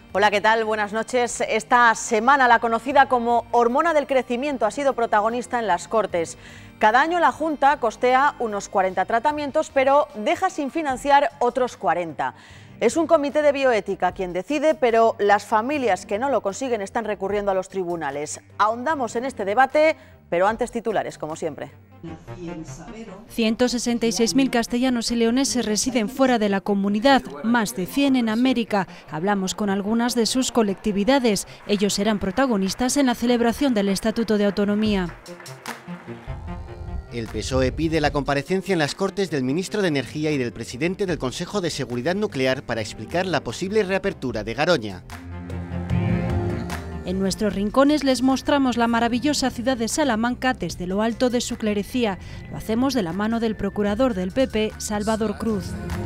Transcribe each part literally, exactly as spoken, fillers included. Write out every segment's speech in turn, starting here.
Hola, ¿qué tal? Buenas noches. Esta semana la conocida como hormona del crecimiento ha sido protagonista en las Cortes. Cada año la Junta costea unos cuarenta tratamientos, pero deja sin financiar otros cuarenta. Es un comité de bioética quien decide, pero las familias que no lo consiguen están recurriendo a los tribunales. Ahondamos en este debate, pero antes titulares, como siempre. ciento sesenta y seis mil castellanos y leoneses residen fuera de la comunidad, más de cien en América. Hablamos con algunas de sus colectividades. Ellos serán protagonistas en la celebración del Estatuto de Autonomía. El P S O E pide la comparecencia en las Cortes del ministro de Energía y del presidente del Consejo de Seguridad Nuclear para explicar la posible reapertura de Garoña. En nuestros rincones les mostramos la maravillosa ciudad de Salamanca desde lo alto de su clerecía. Lo hacemos de la mano del procurador del P P, Salvador Cruz.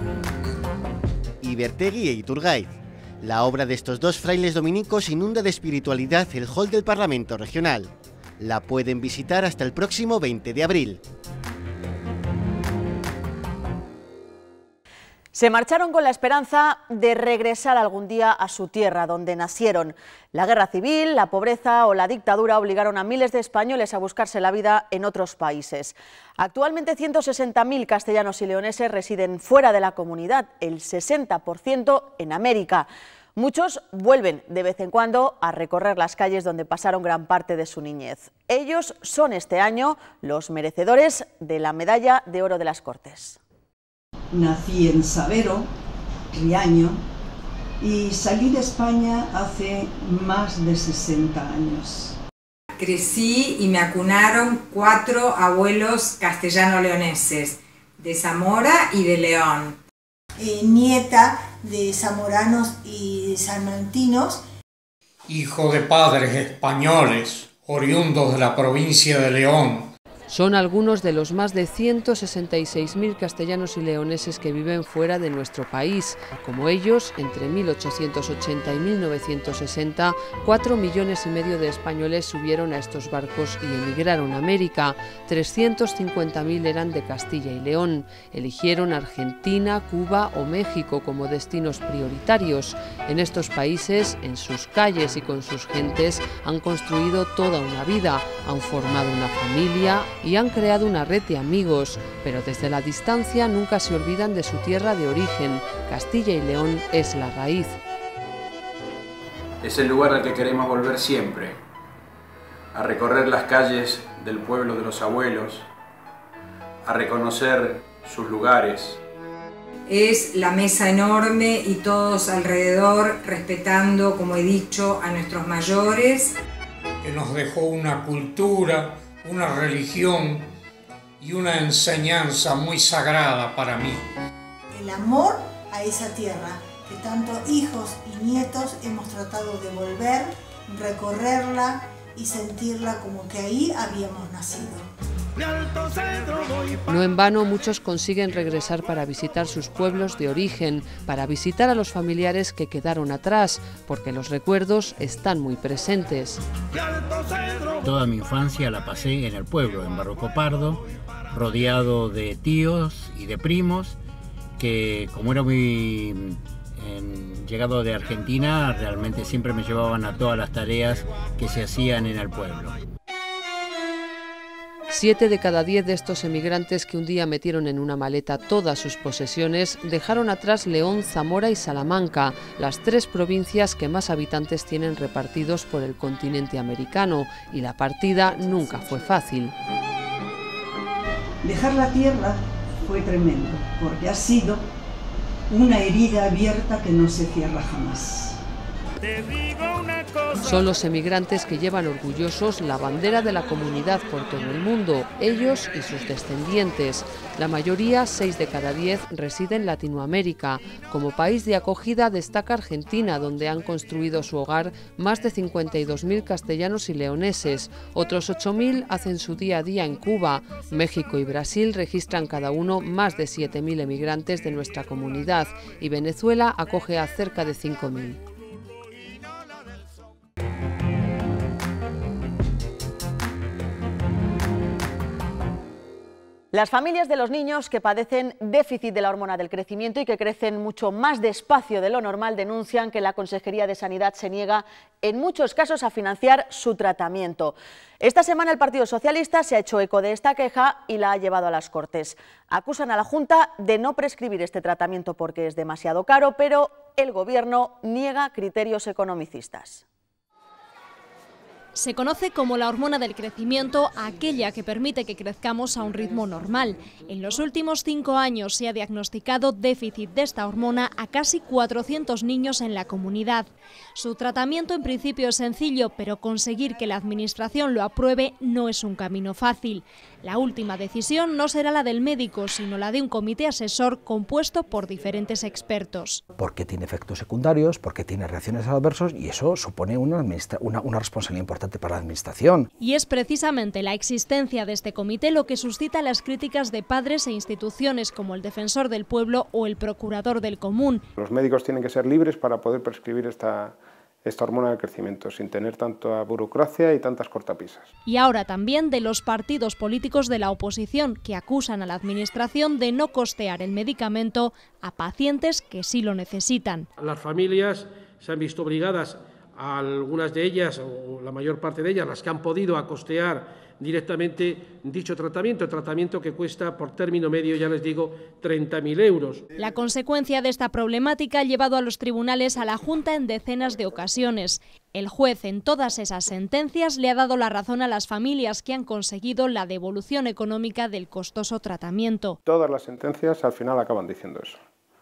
Y Bertegui e Iturgaiz. La obra de estos dos frailes dominicos inunda de espiritualidad el hall del Parlamento Regional. La pueden visitar hasta el próximo veinte de abril. Se marcharon con la esperanza de regresar algún día a su tierra, donde nacieron. La guerra civil, la pobreza o la dictadura obligaron a miles de españoles a buscarse la vida en otros países. Actualmente ciento sesenta mil castellanos y leoneses residen fuera de la comunidad, el sesenta por ciento en América. Muchos vuelven de vez en cuando a recorrer las calles donde pasaron gran parte de su niñez. Ellos son este año los merecedores de la Medalla de Oro de las Cortes. Nací en Sabero, Riaño, y salí de España hace más de sesenta años. Crecí y me acunaron cuatro abuelos castellano-leoneses, de Zamora y de León. Eh, nieta de zamoranos y salmantinos. Hijo de padres españoles, oriundos de la provincia de León. Son algunos de los más de ciento sesenta y seis mil castellanos y leoneses que viven fuera de nuestro país. Como ellos, entre mil ochocientos ochenta y mil novecientos sesenta, cuatro millones y medio de españoles subieron a estos barcos y emigraron a América. trescientos cincuenta mil eran de Castilla y León. Eligieron Argentina, Cuba o México como destinos prioritarios. En estos países, en sus calles y con sus gentes, han construido toda una vida, han formado una familia y han creado una red de amigos, pero desde la distancia nunca se olvidan de su tierra de origen. Castilla y León es la raíz. Es el lugar al que queremos volver siempre, a recorrer las calles del pueblo de los abuelos, a reconocer sus lugares. Es la mesa enorme y todos alrededor respetando, como he dicho, a nuestros mayores. Que nos dejó una cultura, una religión y una enseñanza muy sagrada para mí. El amor a esa tierra, que tanto hijos y nietos hemos tratado de volver, recorrerla y sentirla como que ahí habíamos nacido. No en vano muchos consiguen regresar para visitar sus pueblos de origen, para visitar a los familiares que quedaron atrás, porque los recuerdos están muy presentes. Toda mi infancia la pasé en el pueblo, en Barroco Pardo, rodeado de tíos y de primos, que como era muy eh, llegado de Argentina, realmente siempre me llevaban a todas las tareas que se hacían en el pueblo. Siete de cada diez de estos emigrantes que un día metieron en una maleta todas sus posesiones dejaron atrás León, Zamora y Salamanca, las tres provincias que más habitantes tienen repartidos por el continente americano, y la partida nunca fue fácil. Dejar la tierra fue tremendo, porque ha sido una herida abierta que no se cierra jamás. Son los emigrantes que llevan orgullosos la bandera de la comunidad por todo el mundo, ellos y sus descendientes. La mayoría, seis de cada diez, reside en Latinoamérica. Como país de acogida destaca Argentina, donde han construido su hogar más de cincuenta y dos mil castellanos y leoneses. Otros ocho mil hacen su día a día en Cuba. México y Brasil registran cada uno más de siete mil emigrantes de nuestra comunidad y Venezuela acoge a cerca de cinco mil. Las familias de los niños que padecen déficit de la hormona del crecimiento y que crecen mucho más despacio de lo normal denuncian que la Consejería de Sanidad se niega en muchos casos a financiar su tratamiento. Esta semana el Partido Socialista se ha hecho eco de esta queja y la ha llevado a las Cortes. Acusan a la Junta de no prescribir este tratamiento porque es demasiado caro, pero el Gobierno niega criterios economicistas. Se conoce como la hormona del crecimiento, aquella que permite que crezcamos a un ritmo normal. En los últimos cinco años se ha diagnosticado déficit de esta hormona a casi cuatrocientos niños en la comunidad. Su tratamiento en principio es sencillo, pero conseguir que la Administración lo apruebe no es un camino fácil. La última decisión no será la del médico, sino la de un comité asesor compuesto por diferentes expertos. Porque tiene efectos secundarios, porque tiene reacciones adversas y eso supone una, una, una responsabilidad importante para la Administración. Y es precisamente la existencia de este comité lo que suscita las críticas de padres e instituciones como el Defensor del Pueblo o el Procurador del Común. Los médicos tienen que ser libres para poder prescribir esta, esta hormona del crecimiento, sin tener tanta burocracia y tantas cortapisas. Y ahora también de los partidos políticos de la oposición, que acusan a la Administración de no costear el medicamento a pacientes que sí lo necesitan. Las familias se han visto obligadas, a algunas de ellas, o la mayor parte de ellas, las que han podido a costear directamente dicho tratamiento, tratamiento que cuesta por término medio, ya les digo, treinta mil euros. La consecuencia de esta problemática ha llevado a los tribunales a la Junta en decenas de ocasiones. El juez en todas esas sentencias le ha dado la razón a las familias que han conseguido la devolución económica del costoso tratamiento. Todas las sentencias al final acaban diciendo eso,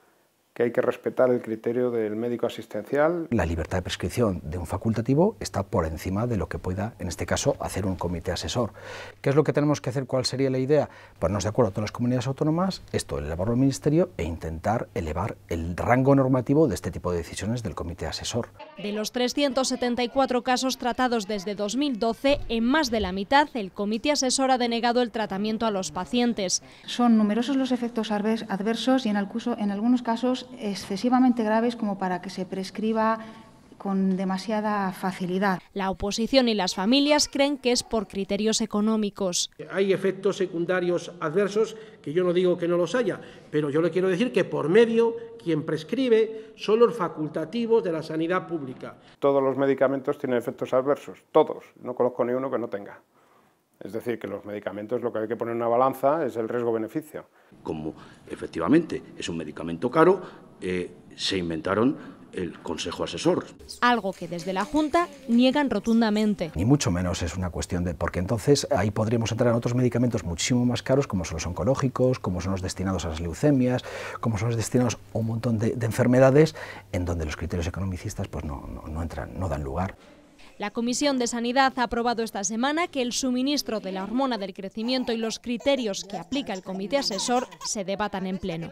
que hay que respetar el criterio del médico asistencial. La libertad de prescripción de un facultativo está por encima de lo que pueda, en este caso, hacer un comité asesor. ¿Qué es lo que tenemos que hacer? ¿Cuál sería la idea? Ponernos de acuerdo a todas las comunidades autónomas, esto elevarlo al Ministerio e intentar elevar el rango normativo de este tipo de decisiones del comité asesor. De los trescientos setenta y cuatro casos tratados desde dos mil doce, en más de la mitad el comité asesor ha denegado el tratamiento a los pacientes. Son numerosos los efectos adversos y en algunos casos excesivamente graves como para que se prescriba con demasiada facilidad. La oposición y las familias creen que es por criterios económicos. Hay efectos secundarios adversos que yo no digo que no los haya, pero yo le quiero decir que por medio quien prescribe son los facultativos de la sanidad pública. Todos los medicamentos tienen efectos adversos, todos, no conozco ni uno que no tenga. Es decir, que los medicamentos lo que hay que poner en una balanza es el riesgo-beneficio. Como efectivamente es un medicamento caro, eh, se inventaron el Consejo Asesor. Algo que desde la Junta niegan rotundamente. Ni mucho menos es una cuestión de... porque entonces ahí podríamos entrar en otros medicamentos muchísimo más caros, como son los oncológicos, como son los destinados a las leucemias, como son los destinados a un montón de, de enfermedades, en donde los criterios economicistas pues no, no, no entran, no dan lugar. La Comisión de Sanidad ha aprobado esta semana que el suministro de la hormona del crecimiento y los criterios que aplica el comité asesor se debatan en pleno.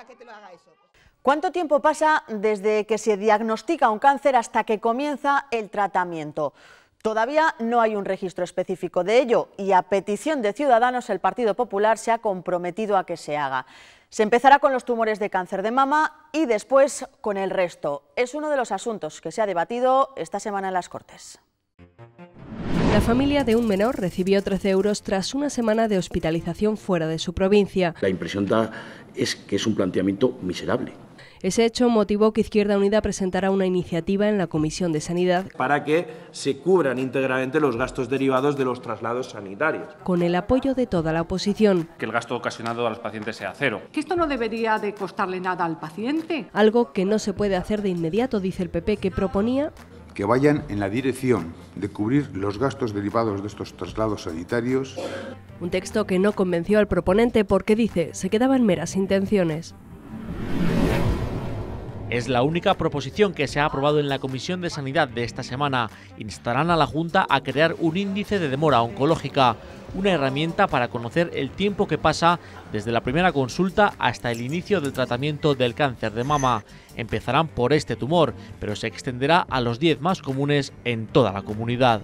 ¿Cuánto tiempo pasa desde que se diagnostica un cáncer hasta que comienza el tratamiento? Todavía no hay un registro específico de ello y a petición de Ciudadanos el Partido Popular se ha comprometido a que se haga. Se empezará con los tumores de cáncer de mama y después con el resto. Es uno de los asuntos que se ha debatido esta semana en las Cortes. La familia de un menor recibió trece euros tras una semana de hospitalización fuera de su provincia. La impresión da es que es un planteamiento miserable. Ese hecho motivó que Izquierda Unida presentara una iniciativa en la Comisión de Sanidad para que se cubran íntegramente los gastos derivados de los traslados sanitarios. Con el apoyo de toda la oposición. Que el gasto ocasionado a los pacientes sea cero. Que esto no debería de costarle nada al paciente. Algo que no se puede hacer de inmediato, dice el P P, que proponía que vayan en la dirección de cubrir los gastos derivados de estos traslados sanitarios. Un texto que no convenció al proponente porque, dice, se quedaba en meras intenciones. Es la única proposición que se ha aprobado en la Comisión de Sanidad de esta semana. Instarán a la Junta a crear un índice de demora oncológica, una herramienta para conocer el tiempo que pasa desde la primera consulta hasta el inicio del tratamiento del cáncer de mama. Empezarán por este tumor, pero se extenderá a los diez más comunes en toda la comunidad.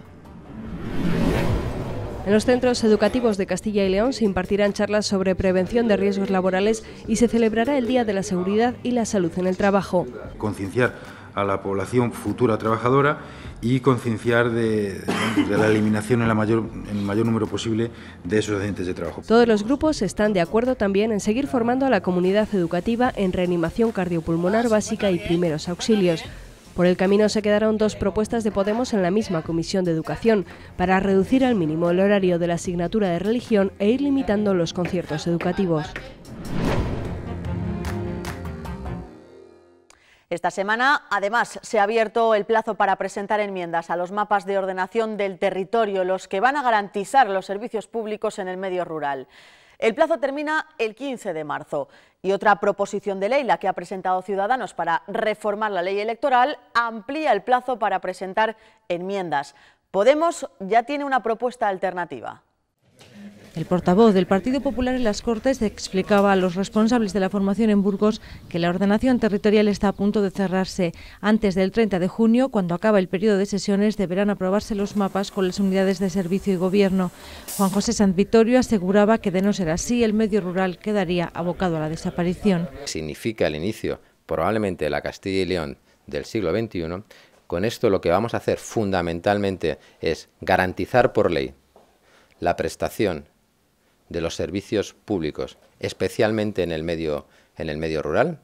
En los centros educativos de Castilla y León se impartirán charlas sobre prevención de riesgos laborales y se celebrará el Día de la Seguridad y la Salud en el Trabajo. Concienciar a la población futura trabajadora y concienciar de, de la eliminación en, la mayor, en el mayor número posible de esos accidentes de trabajo. Todos los grupos están de acuerdo también en seguir formando a la comunidad educativa en reanimación cardiopulmonar básica y primeros auxilios. Por el camino se quedaron dos propuestas de Podemos en la misma Comisión de Educación, para reducir al mínimo el horario de la asignatura de religión e ir limitando los conciertos educativos. Esta semana, además, se ha abierto el plazo para presentar enmiendas a los mapas de ordenación del territorio, los que van a garantizar los servicios públicos en el medio rural. El plazo termina el quince de marzo y otra proposición de ley, la que ha presentado Ciudadanos para reformar la ley electoral, amplía el plazo para presentar enmiendas. Podemos ya tiene una propuesta alternativa. El portavoz del Partido Popular en las Cortes explicaba a los responsables de la formación en Burgos que la ordenación territorial está a punto de cerrarse. Antes del treinta de junio, cuando acaba el periodo de sesiones, deberán aprobarse los mapas con las unidades de servicio y gobierno. Juan José Sanz Vittorio aseguraba que de no ser así, el medio rural quedaría abocado a la desaparición. Significa el inicio, probablemente, de la Castilla y León del siglo veintiuno. Con esto lo que vamos a hacer fundamentalmente es garantizar por ley la prestación de los servicios públicos, especialmente en el medio, en el medio rural.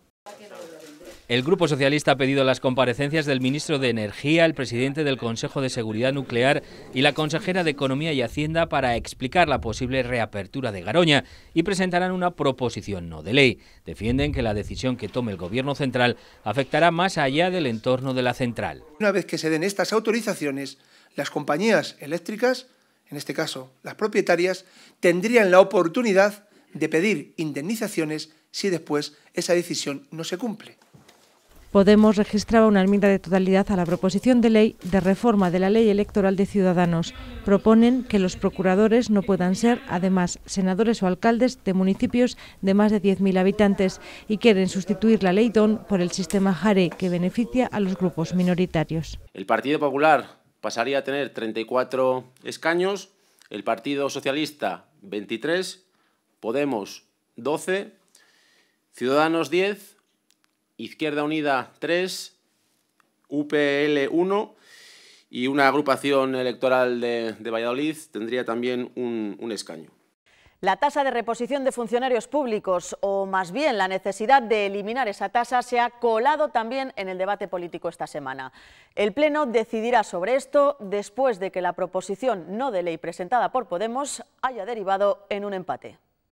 El Grupo Socialista ha pedido las comparecencias del ministro de Energía, el presidente del Consejo de Seguridad Nuclear y la consejera de Economía y Hacienda para explicar la posible reapertura de Garoña y presentarán una proposición no de ley. Defienden que la decisión que tome el Gobierno central afectará más allá del entorno de la central. Una vez que se den estas autorizaciones, las compañías eléctricas, en este caso las propietarias, tendrían la oportunidad de pedir indemnizaciones si después esa decisión no se cumple. Podemos registraba una enmienda de totalidad a la proposición de ley de reforma de la ley electoral de Ciudadanos. Proponen que los procuradores no puedan ser, además, senadores o alcaldes de municipios de más de diez mil habitantes y quieren sustituir la ley D O N por el sistema Jare, que beneficia a los grupos minoritarios. El Partido Popular pasaría a tener treinta y cuatro escaños, el Partido Socialista veintitrés, Podemos doce, Ciudadanos diez, Izquierda Unida tres, U P L uno y una agrupación electoral de, de Valladolid tendría también un, un escaño. La tasa de reposición de funcionarios públicos, o más bien la necesidad de eliminar esa tasa, se ha colado también en el debate político esta semana. El Pleno decidirá sobre esto después de que la proposición no de ley presentada por Podemos haya derivado en un empate.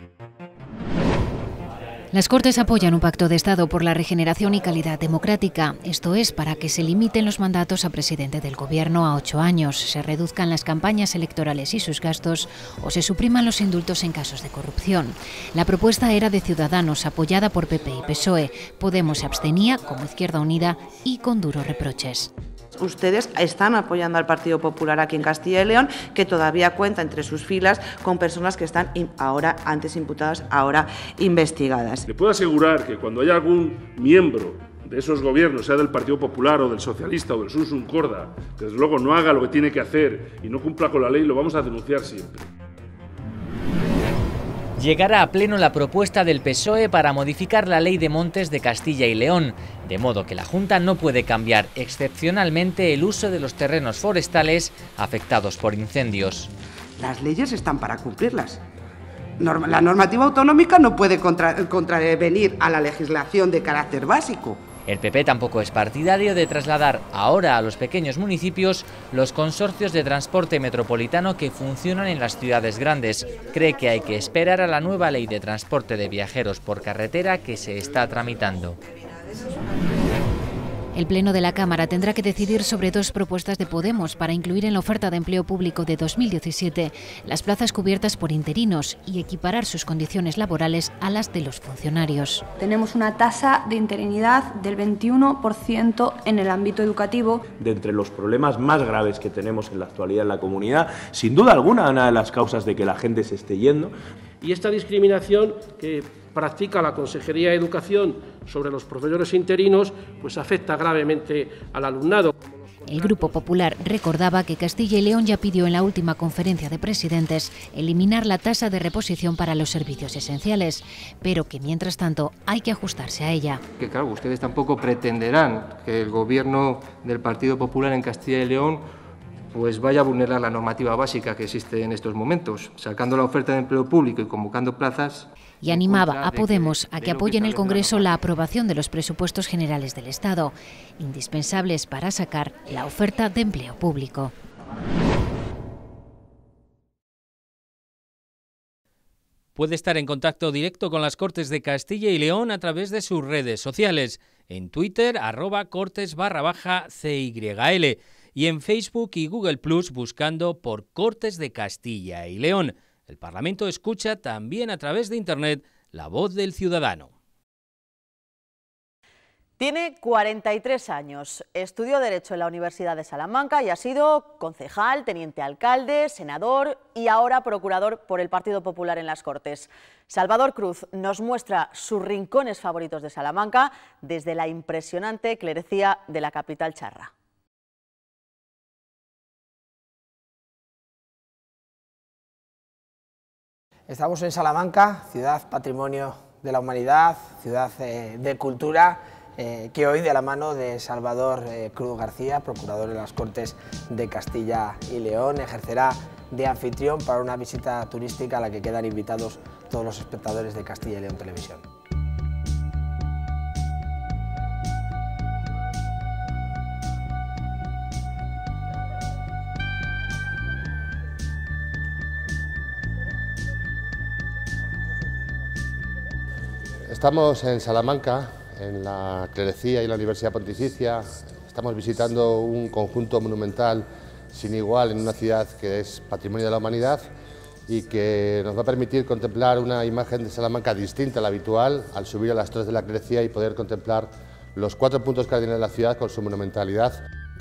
Las Cortes apoyan un pacto de Estado por la regeneración y calidad democrática. Esto es, para que se limiten los mandatos a presidente del Gobierno a ocho años, se reduzcan las campañas electorales y sus gastos o se supriman los indultos en casos de corrupción. La propuesta era de Ciudadanos, apoyada por P P y P S O E. Podemos se abstenía, como Izquierda Unida, y con duros reproches. Ustedes están apoyando al Partido Popular aquí en Castilla y León, que todavía cuenta entre sus filas con personas que están ahora antes imputadas, ahora investigadas. Le puedo asegurar que cuando haya algún miembro de esos gobiernos, sea del Partido Popular o del Socialista o del Susun Corda, que desde luego no haga lo que tiene que hacer y no cumpla con la ley, lo vamos a denunciar siempre. Llegará a pleno la propuesta del P S O E para modificar la Ley de Montes de Castilla y León, de modo que la Junta no puede cambiar excepcionalmente el uso de los terrenos forestales afectados por incendios. Las leyes están para cumplirlas. La normativa autonómica no puede contra, contravenir a la legislación de carácter básico. El P P tampoco es partidario de trasladar ahora a los pequeños municipios los consorcios de transporte metropolitano que funcionan en las ciudades grandes. Cree que hay que esperar a la nueva ley de transporte de viajeros por carretera que se está tramitando. El Pleno de la Cámara tendrá que decidir sobre dos propuestas de Podemos para incluir en la oferta de empleo público de dos mil diecisiete las plazas cubiertas por interinos y equiparar sus condiciones laborales a las de los funcionarios. Tenemos una tasa de interinidad del veintiuno por ciento en el ámbito educativo. De entre los problemas más graves que tenemos en la actualidad en la comunidad, sin duda alguna, una de las causas de que la gente se esté yendo. Y esta discriminación que practica la Consejería de Educación sobre los profesores interinos, pues afecta gravemente al alumnado. El Grupo Popular recordaba que Castilla y León ya pidió en la última conferencia de presidentes eliminar la tasa de reposición para los servicios esenciales, pero que mientras tanto hay que ajustarse a ella. Que claro, ustedes tampoco pretenderán que el gobierno del Partido Popular en Castilla y León pues vaya a vulnerar la normativa básica que existe en estos momentos, sacando la oferta de empleo público y convocando plazas. Y animaba a Podemos a que apoye en el Congreso la aprobación de los presupuestos generales del Estado, indispensables para sacar la oferta de empleo público. Puede estar en contacto directo con las Cortes de Castilla y León a través de sus redes sociales, en Twitter, arroba cortes barra baja C Y L, y en Facebook y Google Plus buscando por Cortes de Castilla y León. El Parlamento escucha también a través de Internet la voz del ciudadano. Tiene cuarenta y tres años, estudió Derecho en la Universidad de Salamanca y ha sido concejal, teniente alcalde, senador y ahora procurador por el Partido Popular en las Cortes. Salvador Cruz nos muestra sus rincones favoritos de Salamanca desde la impresionante clerecía de la capital charra. Estamos en Salamanca, ciudad patrimonio de la humanidad, ciudad eh, de cultura, eh, que hoy de la mano de Salvador eh, Cruz García, procurador de las Cortes de Castilla y León, ejercerá de anfitrión para una visita turística a la que quedan invitados todos los espectadores de Castilla y León Televisión. Estamos en Salamanca, en la Clerecía y la Universidad Pontificia. Estamos visitando un conjunto monumental sin igual en una ciudad que es patrimonio de la humanidad y que nos va a permitir contemplar una imagen de Salamanca distinta a la habitual al subir a las torres de la Clerecía y poder contemplar los cuatro puntos cardinales de la ciudad con su monumentalidad.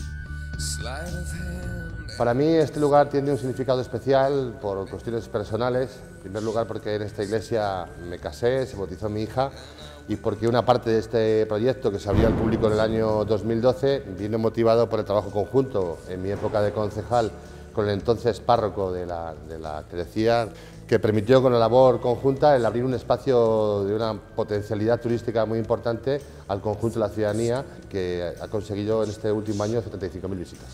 Para mí este lugar tiene un significado especial por cuestiones personales. En primer lugar porque en esta iglesia me casé, se bautizó mi hija y porque una parte de este proyecto que se abrió al público en el año dos mil doce vino motivado por el trabajo conjunto en mi época de concejal con el entonces párroco de la, de la Clerecía, que permitió con la labor conjunta el abrir un espacio de una potencialidad turística muy importante al conjunto de la ciudadanía, que ha conseguido en este último año setenta y cinco mil visitas.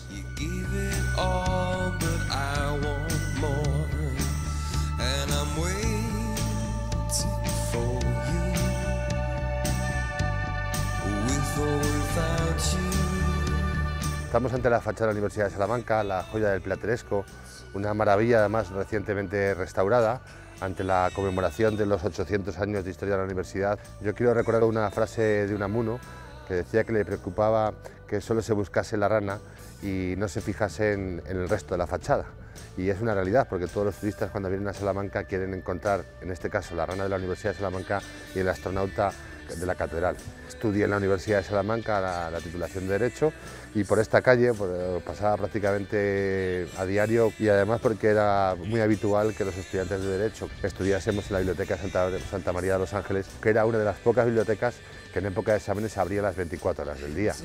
Estamos ante la fachada de la Universidad de Salamanca, la joya del plateresco, una maravilla además recientemente restaurada, ante la conmemoración de los ochocientos años de historia de la universidad. Yo quiero recordar una frase de Unamuno que decía que le preocupaba que solo se buscase la rana y no se fijase en, en el resto de la fachada. Y es una realidad, porque todos los turistas cuando vienen a Salamanca quieren encontrar, en este caso, la rana de la Universidad de Salamanca y el astronauta de la catedral. Estudié en la Universidad de Salamanca la, la titulación de Derecho y por esta calle pues, pasaba prácticamente a diario, y además porque era muy habitual que los estudiantes de Derecho estudiásemos en la Biblioteca Santa, Santa María de los Ángeles, que era una de las pocas bibliotecas que en época de exámenes se abría las veinticuatro horas del día.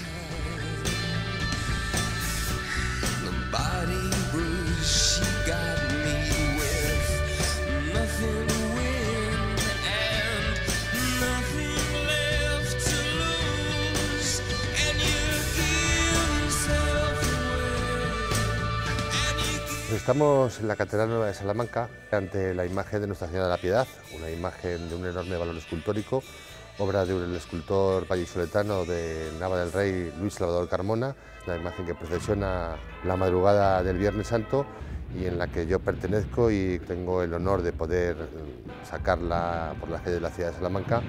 Estamos en la Catedral Nueva de Salamanca, ante la imagen de Nuestra Señora de la Piedad, una imagen de un enorme valor escultórico, obra del escultor vallisoletano de Nava del Rey, Luis Salvador Carmona, una imagen que procesiona la madrugada del Viernes Santo y en la que yo pertenezco y tengo el honor de poder sacarla por las calles de la ciudad de Salamanca.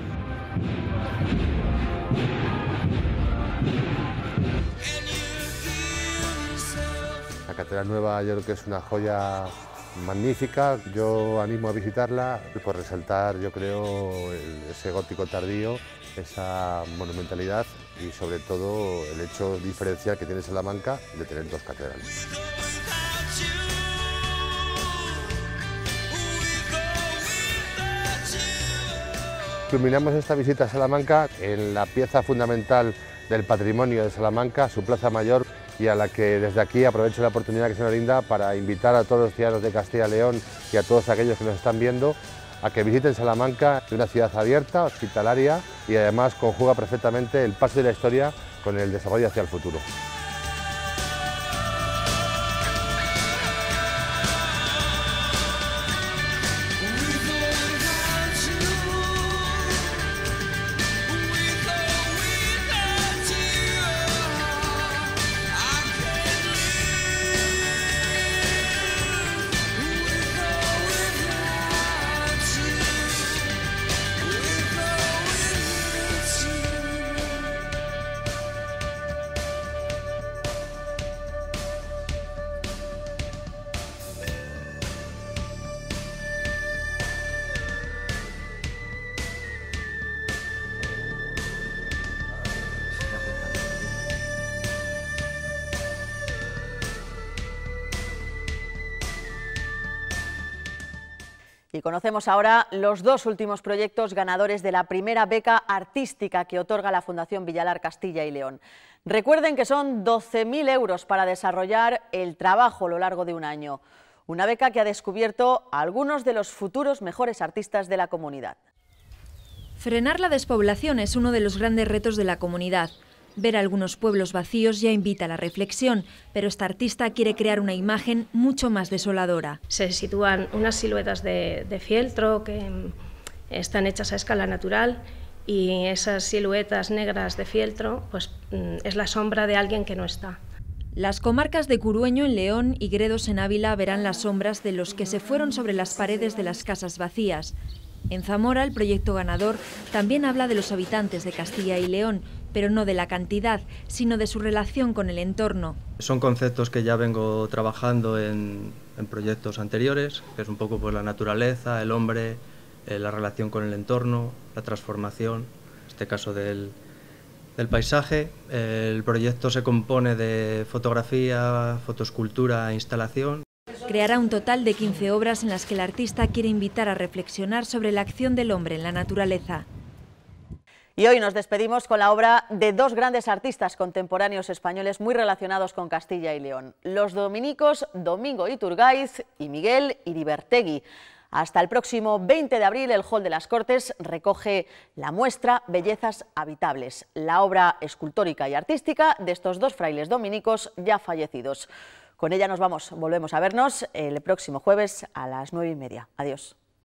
La Catedral Nueva yo creo que es una joya magnífica, yo animo a visitarla por resaltar, yo creo, el, ese gótico tardío, esa monumentalidad y sobre todo el hecho diferencial que tiene Salamanca de tener dos catedrales. Culminamos esta visita a Salamanca en la pieza fundamental del patrimonio de Salamanca, su Plaza Mayor, y a la que desde aquí aprovecho la oportunidad que se me brinda para invitar a todos los ciudadanos de Castilla y León y a todos aquellos que nos están viendo a que visiten Salamanca, una ciudad abierta, hospitalaria y además conjuga perfectamente el paso de la historia con el desarrollo hacia el futuro. Y conocemos ahora los dos últimos proyectos ganadores de la primera beca artística que otorga la Fundación Villalar Castilla y León. Recuerden que son doce mil euros para desarrollar el trabajo a lo largo de un año. Una beca que ha descubierto a algunos de los futuros mejores artistas de la comunidad. Frenar la despoblación es uno de los grandes retos de la comunidad. Ver algunos pueblos vacíos ya invita a la reflexión, pero esta artista quiere crear una imagen mucho más desoladora. Se sitúan unas siluetas de, de fieltro que están hechas a escala natural y esas siluetas negras de fieltro pues, es la sombra de alguien que no está. Las comarcas de Curueño en León y Gredos en Ávila verán las sombras de los que se fueron sobre las paredes de las casas vacías. En Zamora, el proyecto ganador también habla de los habitantes de Castilla y León, pero no de la cantidad, sino de su relación con el entorno. Son conceptos que ya vengo trabajando en, en proyectos anteriores, que es un poco pues, la naturaleza, el hombre, eh, la relación con el entorno, la transformación, en este caso del, del paisaje. Eh, el proyecto se compone de fotografía, fotoescultura e instalación. Creará un total de quince obras en las que el artista quiere invitar a reflexionar sobre la acción del hombre en la naturaleza. Y hoy nos despedimos con la obra de dos grandes artistas contemporáneos españoles muy relacionados con Castilla y León, los dominicos Domingo Iturgaiz y Miguel Iribertegui. Hasta el próximo veinte de abril, el Hall de las Cortes recoge la muestra Bellezas Habitables, la obra escultórica y artística de estos dos frailes dominicos ya fallecidos. Con ella nos vamos, volvemos a vernos el próximo jueves a las nueve y media. Adiós.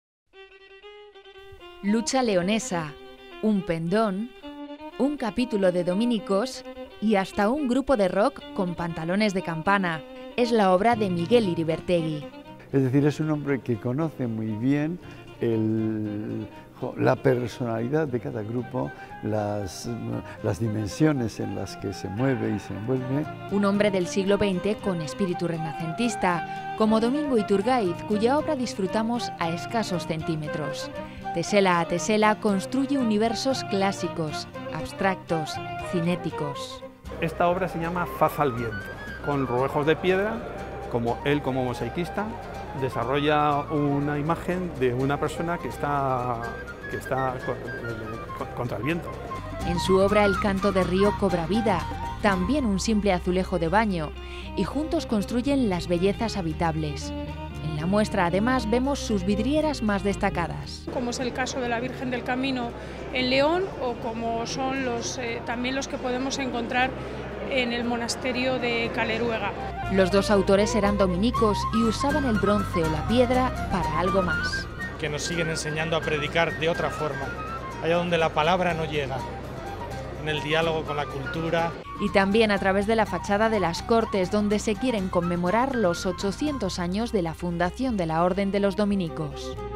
Lucha leonesa, un pendón, un capítulo de dominicos y hasta un grupo de rock con pantalones de campana. Es la obra de Miguel Iribertegui. Es decir, es un hombre que conoce muy bien el, la personalidad de cada grupo, las, las dimensiones en las que se mueve y se envuelve. Un hombre del siglo veinte con espíritu renacentista, como Domingo Iturgaiz, cuya obra disfrutamos a escasos centímetros. Tesela a tesela construye universos clásicos, abstractos, cinéticos. Esta obra se llama Faz al viento, con rojos de piedra, como él como mosaiquista desarrolla una imagen de una persona que está, que está contra el viento. En su obra El canto de río cobra vida, también un simple azulejo de baño, y juntos construyen las bellezas habitables. En la muestra además vemos sus vidrieras más destacadas. Como es el caso de la Virgen del Camino en León o como son los, eh, también los que podemos encontrar en el monasterio de Caleruega. Los dos autores eran dominicos y usaban el bronce o la piedra para algo más. Que nos siguen enseñando a predicar de otra forma, allá donde la palabra no llega, en el diálogo con la cultura. Y también a través de la fachada de las Cortes, donde se quieren conmemorar los ochocientos años de la fundación de la Orden de los Dominicos.